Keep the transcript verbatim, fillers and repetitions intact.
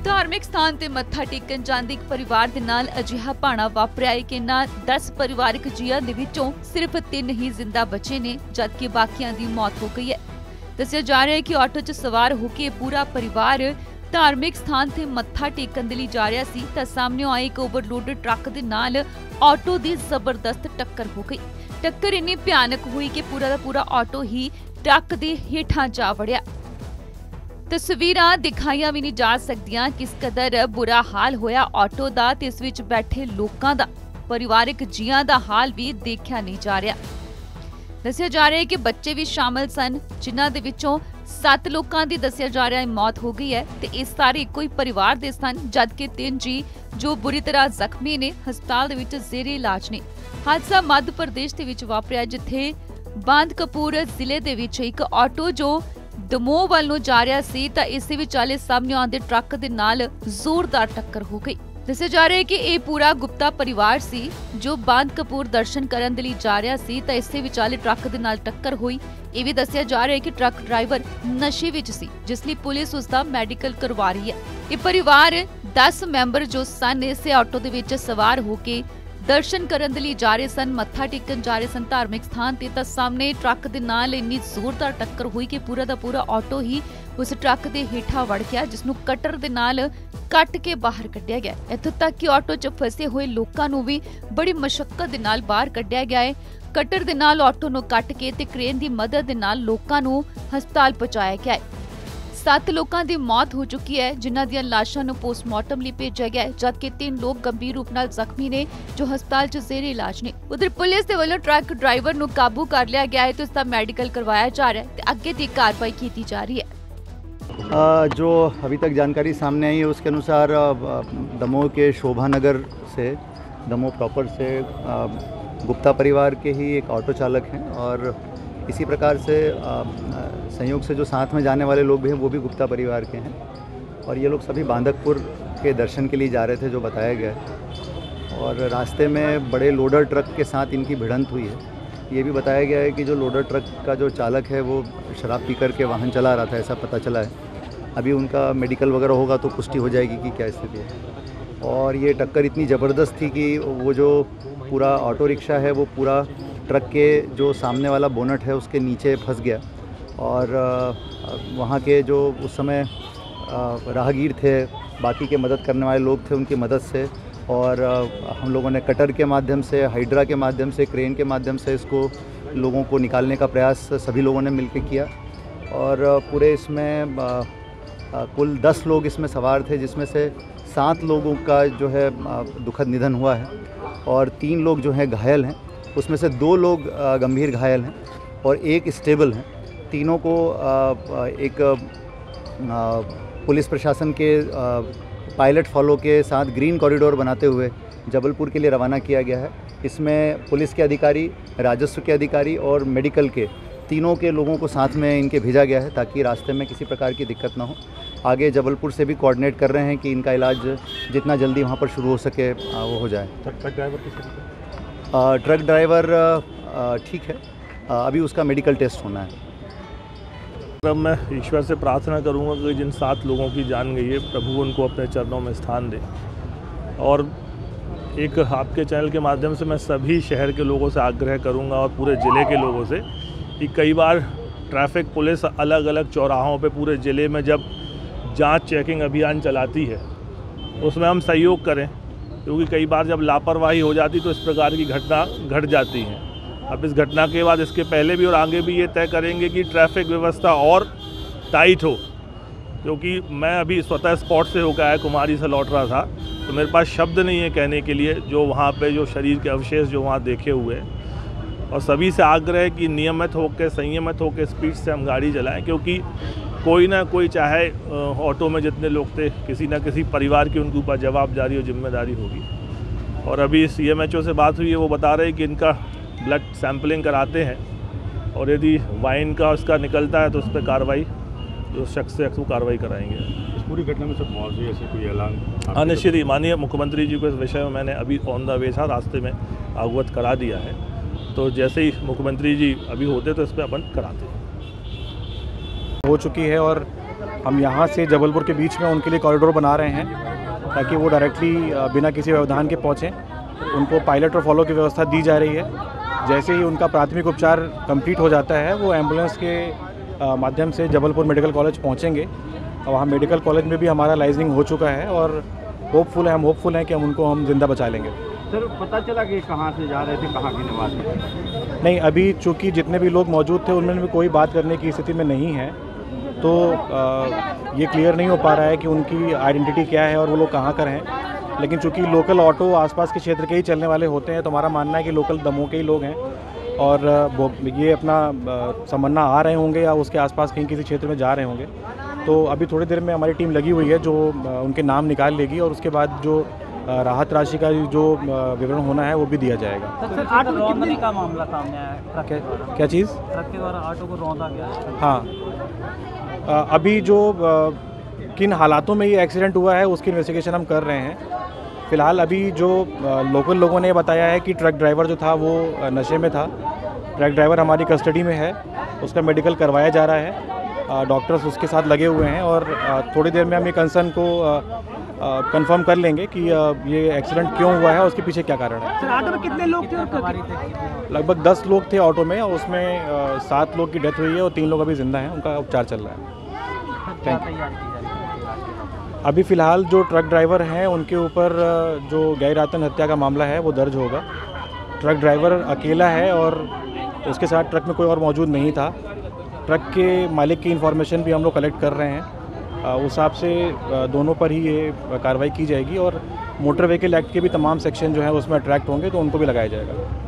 धार्मिक स्थान ते मत्था टेकन जांदे एक परिवार दे नाल अजिहा भाना वापरिया है कि इन्हां दस परिवारिक जीआं दे विचों सिर्फ तीन ही जिंदा बचे ने, जबकि बाकियां दी मौत हो गई है। दस्सिया जा रहा है कि ऑटो च सवार होके पूरा परिवार धार्मिक स्थान ते मत्था टेकन दे लई जा रहा सी तां सामने आए एक ओवरलोडेड ट्रक दे नाल ऑटो दी जबरदस्त टक्कर हो गई। टक्कर इन्नी भयानक हुई कि पूरा दा पूरा ऑटो ही ट्रक दे हेठां जा वड़िया। तस्वीरां दिखाईयां भी नहीं जा सकदियां किस कदर बुरा हाल होया ऑटो दा ते इस विच बैठे लोकां दा, परिवारिक जीआं दा हाल भी देखिया नहीं जा रहा। दस्सिया जा रहा है कि बच्चे भी शामिल सन, जिन्हां दे विचों सत्त लोकां दी दस्सिया जा रहा है मौत हो गई है ते इस सारे इक्को ही परिवार दे सन, जबकि तीन जी जो बुरी तरह जख्मी ने हस्पताल दे विच जेरे इलाज ने। हादसा मध्य प्रदेश दे विच वापरिया, जिथे बांद कपूर जिले दे विच एक ऑटो जो दमोह ਵੱਲ ਨੂੰ ਜਾ ਰਿਹਾ ਸੀ ਤਾਂ ਇਸੇ ਵਿਚਾਲੇ ਸਾਹਮਣੇ ਆਉਂਦੇ ਟਰੱਕ ਦੇ ਨਾਲ ਜ਼ੋਰਦਾਰ ਟੱਕਰ ਹੋ ਗਈ। ਦੱਸਿਆ ਜਾ ਰਿਹਾ ਹੈ ਕਿ ਇਹ ਪੂਰਾ ਗੁਪਤਾ ਪਰਿਵਾਰ ਸੀ ਜੋ ਬਾਂਦ ਕਪੂਰ ਦਰਸ਼ਨ ਕਰਨ ਦੇ ਲਈ ਜਾ ਰਿਹਾ ਸੀ ਤਾਂ ਇਸੇ ਵਿਚਾਲੇ ਟਰੱਕ ਦੇ ਨਾਲ ਟੱਕਰ ਹੋਈ। ਇਹ ਵੀ ਦੱਸਿਆ ਜਾ ਰਿਹਾ ਹੈ ਕਿ ਟਰੱਕ ਡਰਾਈਵਰ ਨਸ਼ੇ ਵਿੱਚ ਸੀ, ਜਿਸ ਲਈ ਪੁਲਿਸ ਉਸ ਦਾ ਮੈਡੀਕਲ ਕਰਵਾ ਰਹੀ ਹੈ। ਇਹ ਪਰਿਵਾਰ ਦਸ ਮੈਂਬਰ ਜੋ ਸਨ ਇਸੇ ਆਟੋ ਦੇ ਵਿੱਚ ਸਵਾਰ ਹੋ ਕੇ दर्शन करन दे लई जा रहे सन, मत्था टेकन जा रहे सन धार्मिक स्थान ते तां सामने ट्रक दे नाल इन्नी जोरदार टक्कर हुई कि पूरा दा पूरा ऑटो ही उस ट्रक दे हेठा वड़ गया, जिसनूं कटर दे नाल कट के बाहर कढ़िया गया। इत्थों तक कि ऑटो च फसे हुए लोकां नूं भी बड़ी मशक्कत दे नाल बाहर कढ़िया गया है। कटर दे नाल ऑटो नूं कट के ते क्रेन दी मदद दे नाल लोकां नूं हस्पताल पहुंचाया गया है। सत्त लोगों की मौत हो चुकी है, जिन्हां दी लाशां नूं पोस्टमार्टम लई भेजा गया है, जबकि तीन लोग गंभीर रूप नाल जख्मी ने जो हस्पताल च जेरे इलाज ने। उधर पुलिस दे वल्लों ट्रक ड्राइवर नूं काबू कर लिया गया है तो उसका मेडिकल करवाया जा रहा है ते अगे दी कार्रवाई की जा रही है। आ, जो अभी तक जानकारी सामने आई है उसके अनुसार दमोह के शोभा नगर से, दमोह प्रॉपर से गुप्ता परिवार के ही एक ऑटो चालक हैं और इसी प्रकार से संयोग से जो साथ में जाने वाले लोग भी हैं वो भी गुप्ता परिवार के हैं और ये लोग सभी बांदकपुर के दर्शन के लिए जा रहे थे जो बताया गया है। और रास्ते में बड़े लोडर ट्रक के साथ इनकी भिड़ंत हुई है। ये भी बताया गया है कि जो लोडर ट्रक का जो चालक है वो शराब पी कर के वाहन चला रहा था, ऐसा पता चला है। अभी उनका मेडिकल वगैरह होगा तो पुष्टि हो जाएगी कि क्या स्थिति है। और ये टक्कर इतनी ज़बरदस्त थी कि वो जो पूरा ऑटो रिक्शा है वो पूरा ट्रक के जो सामने वाला बोनट है उसके नीचे फंस गया और वहाँ के जो उस समय राहगीर थे, बाकी के मदद करने वाले लोग थे, उनकी मदद से और हम लोगों ने कटर के माध्यम से, हाइड्रा के माध्यम से, क्रेन के माध्यम से इसको लोगों को निकालने का प्रयास सभी लोगों ने मिलकर किया। और पूरे इसमें कुल दस लोग इसमें सवार थे, जिसमें से सात लोगों का जो है दुखद निधन हुआ है और तीन लोग जो हैं घायल हैं। उसमें से दो लोग गंभीर घायल हैं और एक स्टेबल हैं। तीनों को एक पुलिस प्रशासन के पायलट फॉलो के साथ ग्रीन कॉरिडोर बनाते हुए जबलपुर के लिए रवाना किया गया है। इसमें पुलिस के अधिकारी, राजस्व के अधिकारी और मेडिकल के तीनों के लोगों को साथ में इनके भेजा गया है ताकि रास्ते में किसी प्रकार की दिक्कत ना हो। आगे जबलपुर से भी कोऑर्डिनेट कर रहे हैं कि इनका इलाज जितना जल्दी वहाँ पर शुरू हो सके वो हो जाए। ट्रक ड्राइवर किस ट्रक ड्राइवर ठीक है, अभी उसका मेडिकल टेस्ट होना है। तब मैं ईश्वर से प्रार्थना करूंगा कि जिन सात लोगों की जान गई है प्रभु उनको अपने चरणों में स्थान दे। और एक आपके चैनल के माध्यम से मैं सभी शहर के लोगों से आग्रह करूंगा और पूरे ज़िले के लोगों से कि कई बार ट्रैफिक पुलिस अलग अलग चौराहों पे पूरे ज़िले में जब जांच चेकिंग अभियान चलाती है उसमें हम सहयोग करें, क्योंकि कई बार जब लापरवाही हो जाती तो इस प्रकार की घटना घट जाती हैं। अब इस घटना के बाद इसके पहले भी और आगे भी ये तय करेंगे कि ट्रैफिक व्यवस्था और टाइट हो, क्योंकि मैं अभी स्वतः स्पॉट से होकर आया, कुमारी से लौट रहा था तो मेरे पास शब्द नहीं है कहने के लिए जो वहाँ पे जो शरीर के अवशेष जो वहाँ देखे हुए हैं। और सभी से आग्रह है कि नियमित होकर, संयमित होकर स्पीड से हम गाड़ी चलाएँ, क्योंकि कोई ना कोई, चाहे ऑटो में जितने लोग थे, किसी ना किसी परिवार की उनके ऊपर जवाबदारी और जिम्मेदारी होगी। और अभी सी एम एच ओ से बात हुई है, वो बता रहे हैं कि इनका ब्लड सैंपलिंग कराते हैं और यदि वाइन का उसका निकलता है तो उस पर कार्रवाई, जो शख्स से कार्रवाई कराएंगे। इस पूरी घटना में सब मौजूद ऐसे कोई ऐलान? हाँ, निश्चित ही माननीय मुख्यमंत्री जी को इस विषय में मैंने अभी ऑन द वे था, रास्ते में अवगत करा दिया है। तो जैसे ही मुख्यमंत्री जी अभी होते तो इस पर अपन कराते हैं। हो चुकी है और हम यहाँ से जबलपुर के बीच में उनके लिए कॉरिडोर बना रहे हैं ताकि वो डायरेक्टली बिना किसी व्यवधान के पहुँचें। उनको पायलट और फॉलो की व्यवस्था दी जा रही है। जैसे ही उनका प्राथमिक उपचार कंप्लीट हो जाता है वो एम्बुलेंस के माध्यम से जबलपुर मेडिकल कॉलेज पहुँचेंगे और वहाँ मेडिकल कॉलेज में भी हमारा लाइजनिंग हो चुका है और होपफुल है हम होपफुल हैं कि हम उनको हम जिंदा बचा लेंगे। सर पता चला कि कहाँ से जा रहे थे, कहाँ के निवासी? नहीं, अभी चूँकि जितने भी लोग मौजूद थे उनमें भी कोई बात करने की स्थिति में नहीं है, तो आ, ये क्लियर नहीं हो पा रहा है कि उनकी आइडेंटिटी क्या है और वो लोग कहाँ कर हैं। लेकिन चूँकि लोकल ऑटो आसपास के क्षेत्र के ही चलने वाले होते हैं तो हमारा मानना है कि लोकल दमोह के ही लोग हैं और ये अपना समन्ना आ रहे होंगे या उसके आसपास कहीं किसी क्षेत्र में जा रहे होंगे। तो अभी थोड़ी देर में हमारी टीम लगी हुई है जो उनके नाम निकाल लेगी और उसके बाद जो राहत राशि का जो विवरण होना है वो भी दिया जाएगा। सर, ऑटो को रौंदने का मामला सामने आया है। क्या क्या चीज़? ट्रक के द्वारा ऑटो को रौंदा गया है। हाँ, अभी जो किन हालातों में ये एक्सीडेंट हुआ है उसकी इन्वेस्टिगेशन हम कर रहे हैं। फ़िलहाल अभी जो लोकल लोगों ने बताया है कि ट्रक ड्राइवर जो था वो नशे में था। ट्रक ड्राइवर हमारी कस्टडी में है, उसका मेडिकल करवाया जा रहा है, डॉक्टर्स उसके साथ लगे हुए हैं और थोड़ी देर में हम ये कंसर्न को कंफर्म कर लेंगे कि ये एक्सीडेंट क्यों हुआ है और उसके पीछे क्या कारण है। सर, ऑटो में कितने लोग थे और लगभग दस लोग थे ऑटो में और उसमें सात लोग की डेथ हुई है और तीन लोग अभी जिंदा हैं, उनका उपचार चल रहा है। Thank you. अभी फ़िलहाल जो ट्रक ड्राइवर हैं उनके ऊपर जो गैर-आतन हत्या का मामला है वो दर्ज होगा। ट्रक ड्राइवर अकेला है और उसके साथ ट्रक में कोई और मौजूद नहीं था। ट्रक के मालिक की इन्फॉर्मेशन भी हम लोग कलेक्ट कर रहे हैं, उस हिसाब से दोनों पर ही ये कार्रवाई की जाएगी और मोटर व्हीकल एक्ट के भी तमाम सेक्शन जो हैं उसमें अट्रैक्ट होंगे तो उनको भी लगाया जाएगा।